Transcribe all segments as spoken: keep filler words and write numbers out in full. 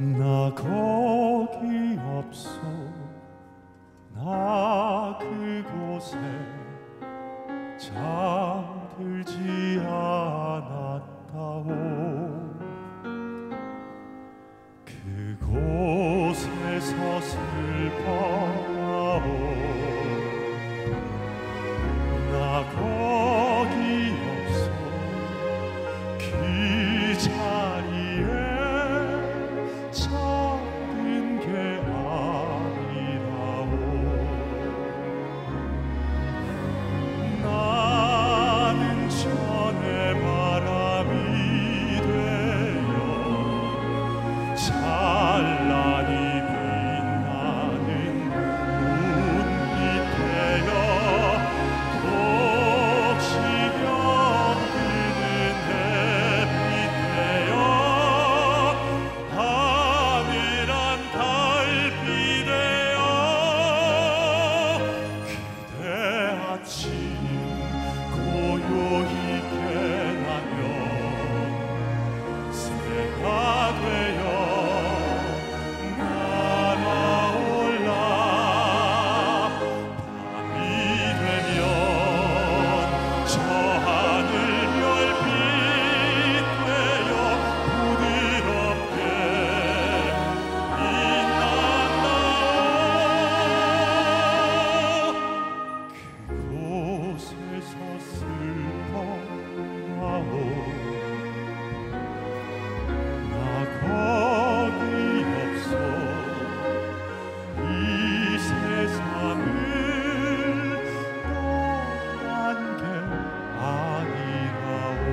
나 거기 없어 나 그곳에 잠들지 않았다오 그곳에서 슬퍼하오 나 거기 없어 그 자리에 잠든 게 아니라오 나는 전에 바람이 되어 찬란히 빛나는 눈빛 되어 혹시 병드는 햇빛 되어 하늘한 달빛 되어 그대 아침 고요히 깨나면 새가 되어 날아올라 밤이 되면 저 하늘 별빛 되어 부드럽게 빛난다오 그곳에서 슬퍼하오 나 거기 없어 이 세상을 떠난 게 아니라오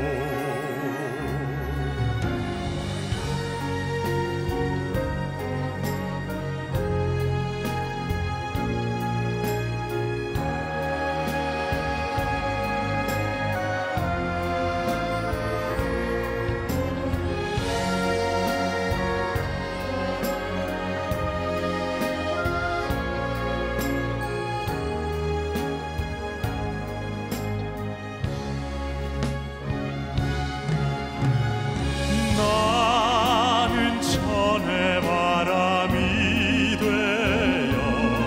나는 천의 바람이 되어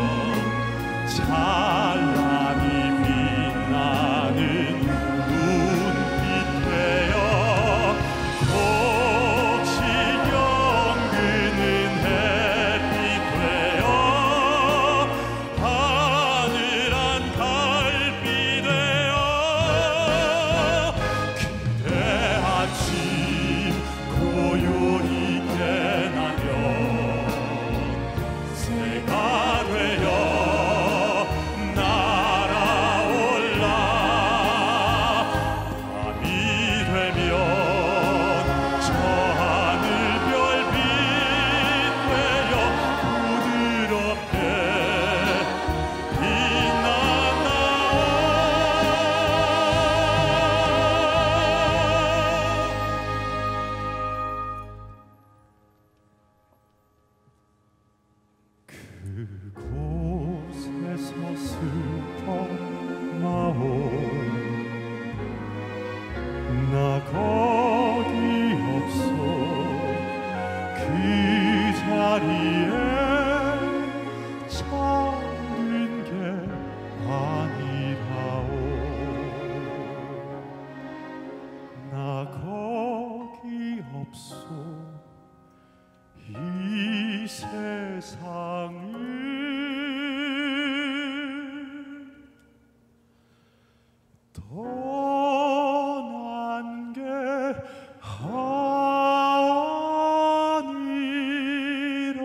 찬란히 빛나는 눈빛 되어 혹시 병드는 햇빛 되어 하늘한 달빛 되어 그대 아침 고요히 깨나면 새가 되어 날아올라 밤이 되면 저 하늘 별빛 되어 부드럽게 그곳에서 슬퍼마오 나 거기 없어 그 자리에 잠든 게 아니라오 나 거기 없어 이 세상을 떠난 게 아니라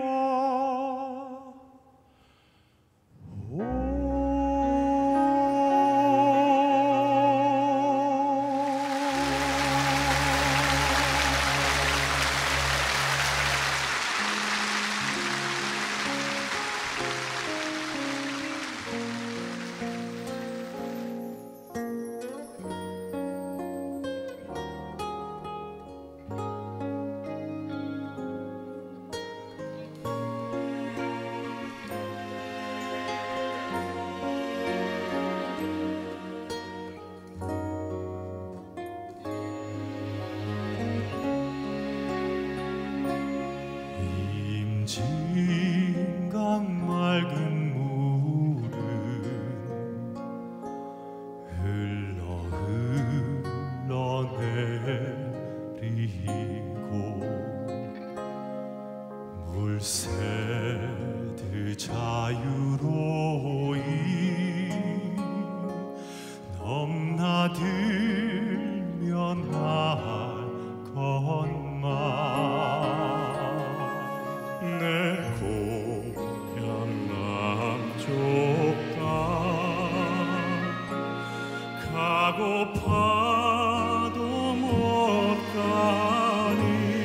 오 임진강 맑은 물은 흘러 흘러내리고 물새들 자유로이 넘나들며 날 건마 내 고향 남쪽 땅 가고파도 못 가니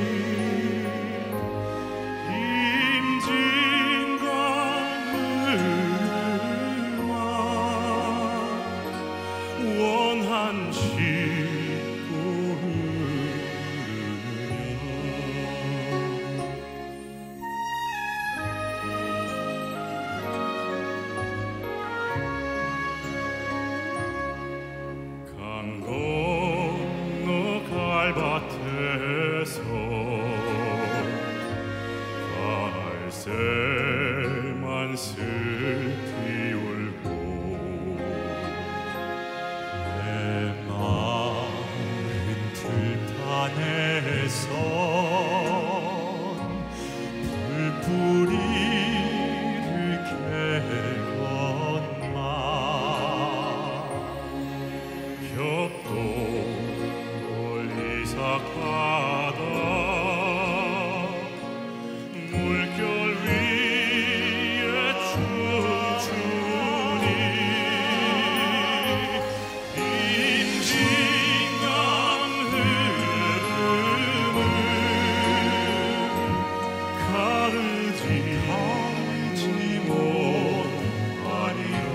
임진강을만 원한 싣고 갈밭에서 갈새만 슬피 울고 내 마른 들판에서 불뿌리를 캐건마 벽도 이삭하다 물결 위에 춤추니 임진강 흐름을 가르지 가르지 못하리라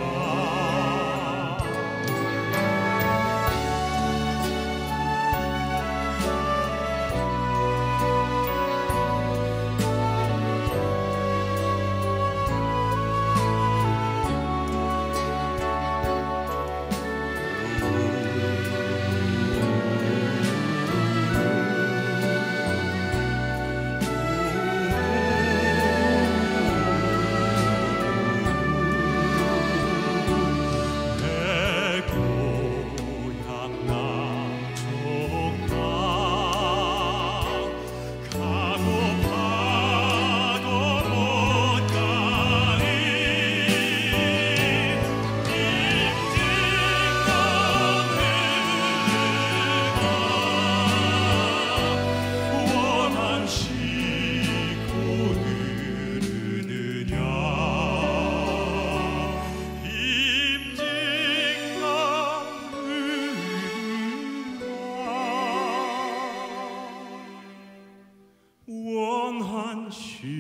원한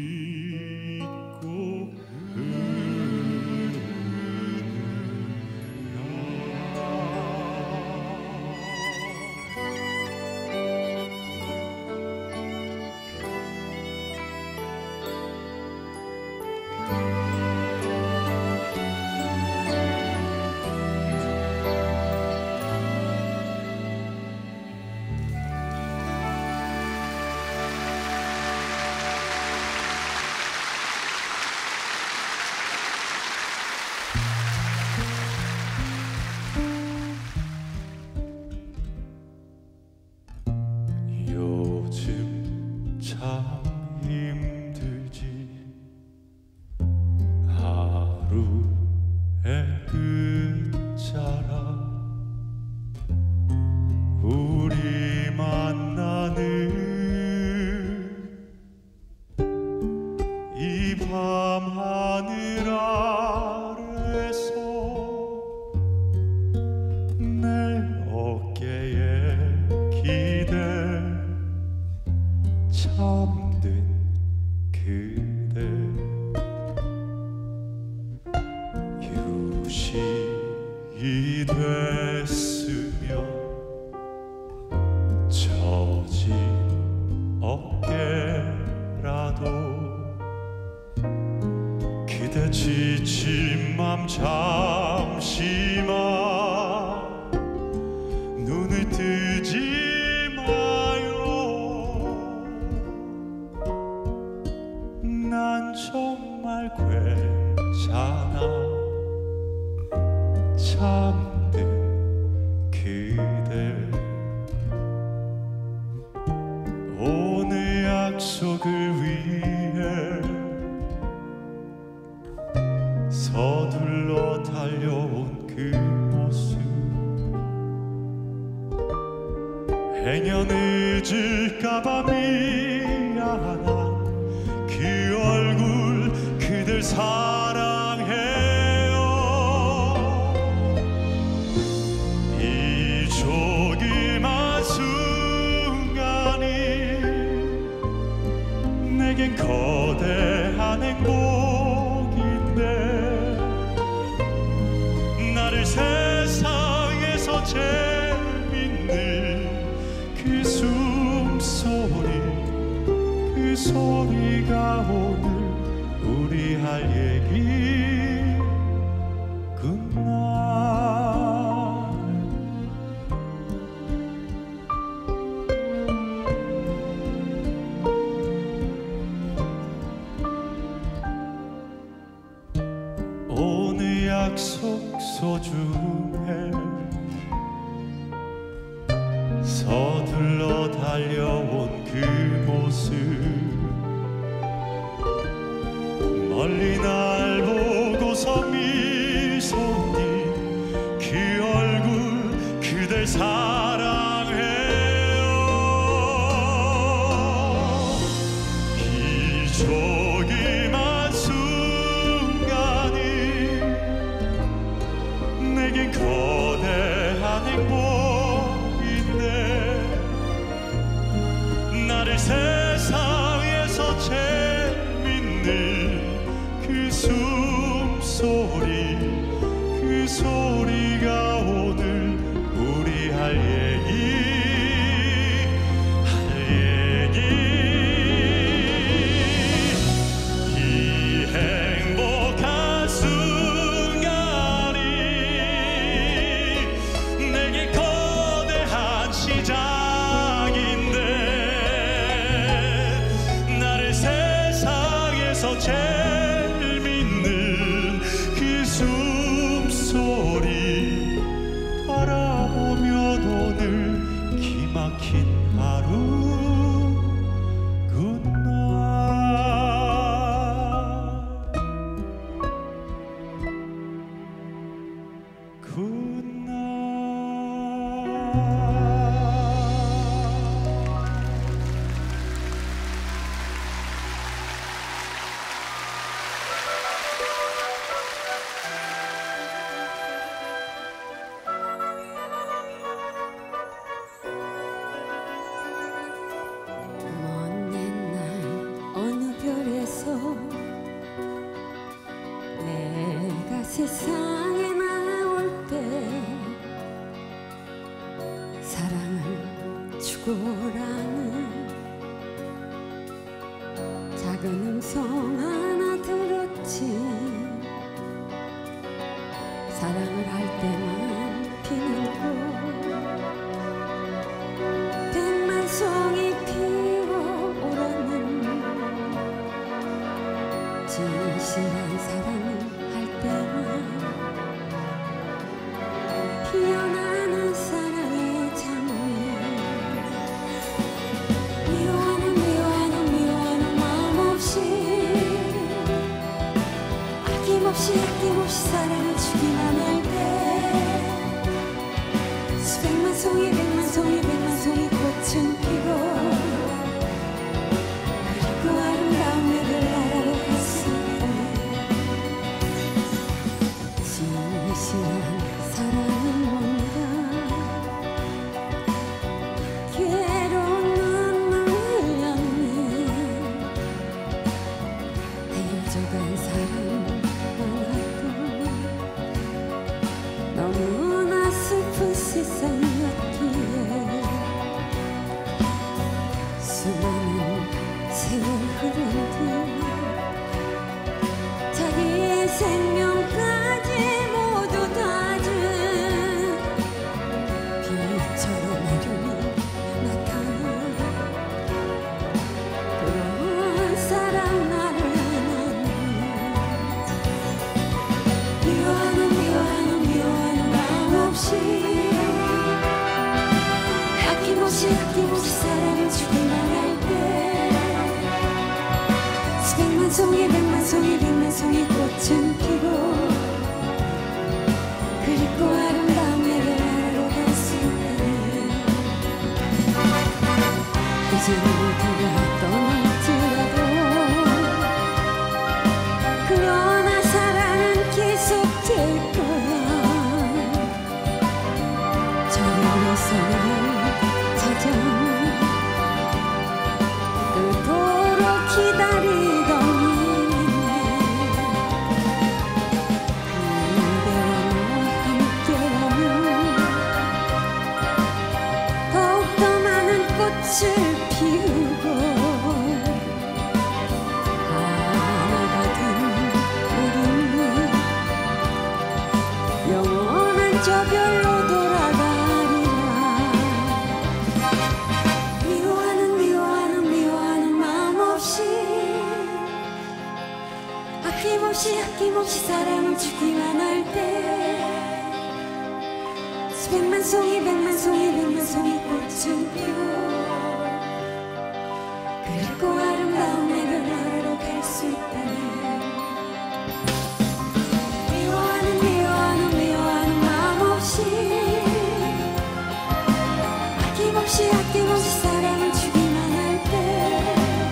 싣고 요즘 참 힘들지 하루의 끝자락 우리 만나는 이 밤하늘 아래서 내 어깨에 기대 잠든 그대 유식이 됐으며 처진 어깨라도 그대 지친 맘 잠시만 눈을 뜨지 마요 난 정말 괜찮아. 잠든 그대 오늘 약속을 위해 서둘러 달려온 그 모습 행여 늦을까봐 미안한 그 얼굴 그댈 사랑해요. 이 조그만 순간이 내겐 거대한 행복인데 나를 세상에서 제일 믿는 그 숨소리 그 소리가 오늘 우리 할 얘기구나. 오늘 약속 소중해 서둘러 달려온 그 모습 멀리 날 보고서 미소님 그 얼굴 그댈 사랑해요. 이 조그만 순간이 내겐 거대한 행복인데 나를 세상에서 제일 믿는 그 숨소리 그 소리가 오늘 우리 할 얘기 할 얘기. 이 행복한 순간이 내게 거대한 시작인데 나를 세상에서 제일 믿는 그 숨소리 바라보며 오늘 기막힌 하루구나. 굿나. 먼 옛날 어느 별에서 내가 세상에 나올 때 사랑을 주고라는 작은 음성 하나 들었지. 사랑을 할 때만 피는 꽃 백만 송이 피어오르는 진실한 사랑을 할 때만 피어나는 사랑의 장미. 미워하는 미워하는 미워하는 마음 없이 아낌없이 아낌없이 사랑을 주기만 할 때 수백만 송이 백만 송이 백만 송이 꽃은 피고 그리고 아름다운 내를 나라로 갔으니 진실한 사랑은 뭔가 괴로운 눈물 흘렸네. 헤어져간 사랑 하나도 너무나 슬픈 세상이었기에 수많은 세월 흐른 뒤 자기의 생명까지 모두 다준 비처럼 어려움이 나타나 그런 사랑 나를 송이 백만 송이 백만 송이 꽃은 피고 그리고 아름다운 내게 나라로 갈 수 있다네. 이제 누구가 떠날지라도 그러나 사랑은 계속될 거야. 저녁에서 날 찾아 그토록 기다리던 꽃을 피우고 하나가 된 우리는 영원한 저 별로 돌아가리라. 미워하는 미워하는 미워하는 마음 없이 아낌없이 아낌없이 사랑을 주기만 할 때 수백만 송이 백만 송이 백만 송이 꽃을 피워 그리고 아름다운 내가 나라로 갈 수 있다네. 미워하는 미워하는 미워하는 마음 없이 아낌없이 아낌없이 사랑을 주기만 할 때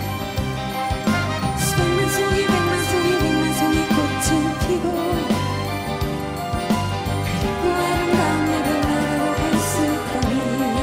수백만 송이 백만 송이 백만 송이 꽃은 피고 그리고 아름다운 내가 나라로 갈 수 있다네.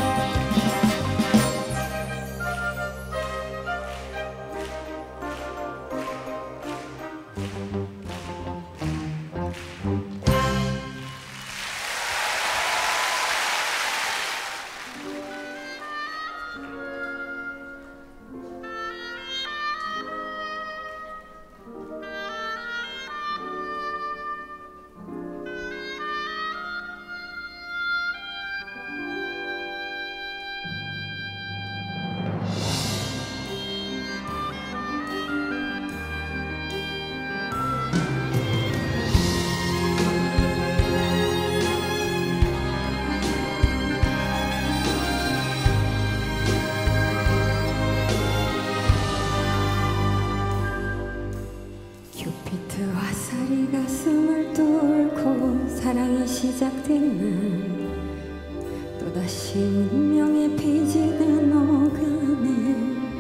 큐피트 화살이 가슴을 뚫고 사랑이 시작된 날 또다시 운명의 페이지가 넘어가네.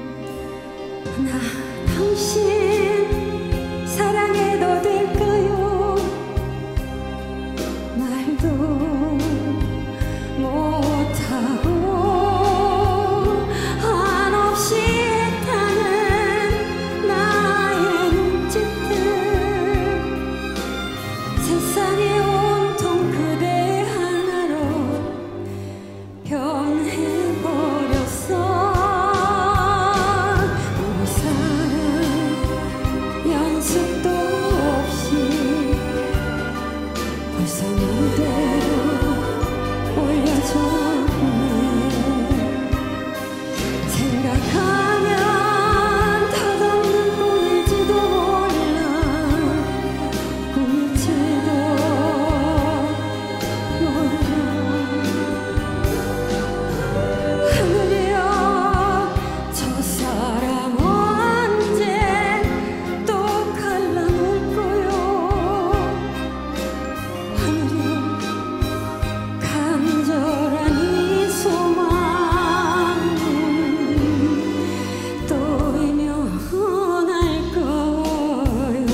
나 당신 사랑해도 될까요? 말도 못하고 한없이 애타는 나의 눈짓들 세상에 온통 그대 하나로 변해버렸어. 우리 사랑 연습도 없이 벌써 무대로 올려졌네. 생각하면 덧없는 꿈일지도 몰라. 꿈일지도 몰라. 하늘이여 저 사람 언제 또 갈라놓을 거요. 하늘이여 간절한 이 소망은 또 이면할 거요.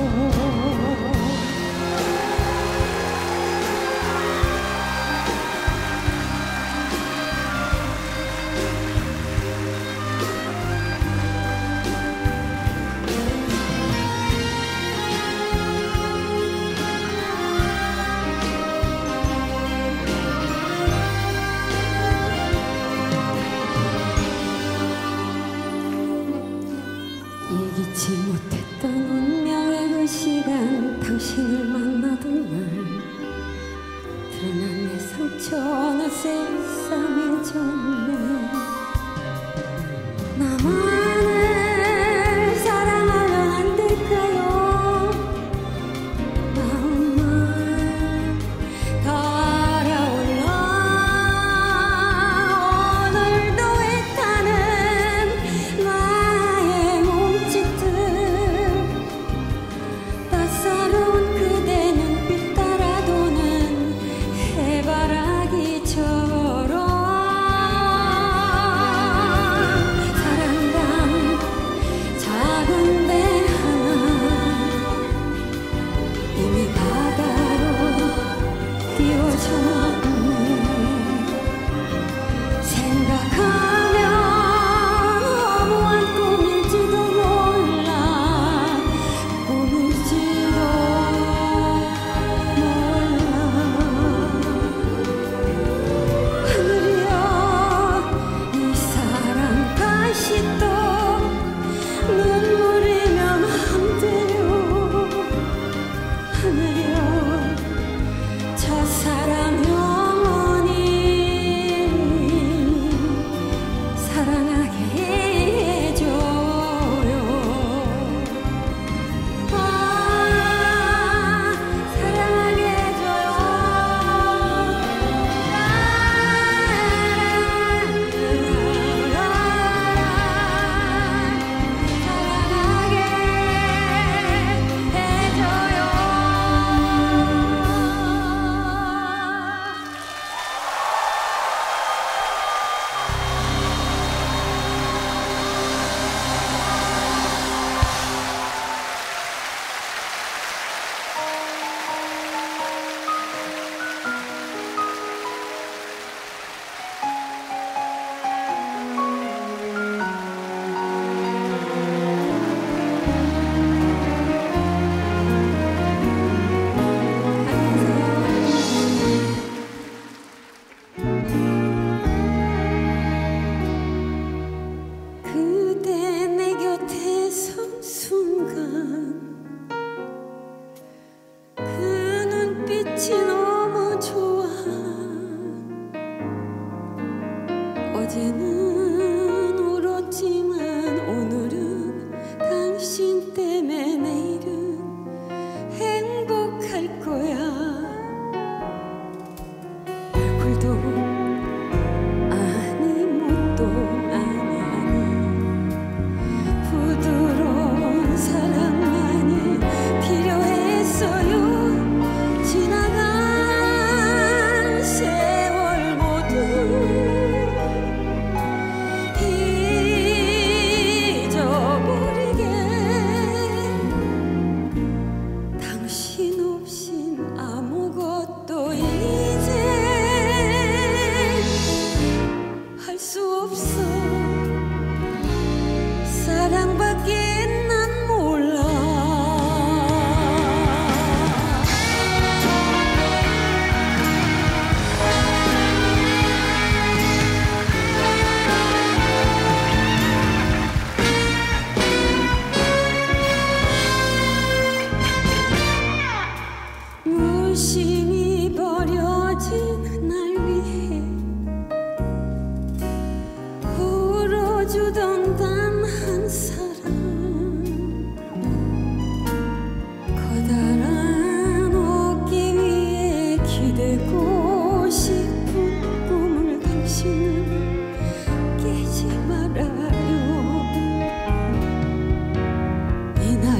예기치 못했던 운명의 그 시간 당신을 만나던 날 드러난 내 상처 어느새 싸매졌네. 나만을 사랑하면 안 될까요? 마음만 달아올라. 오늘도 애타는 나의 몸짓들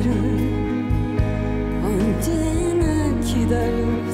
언제나 기다려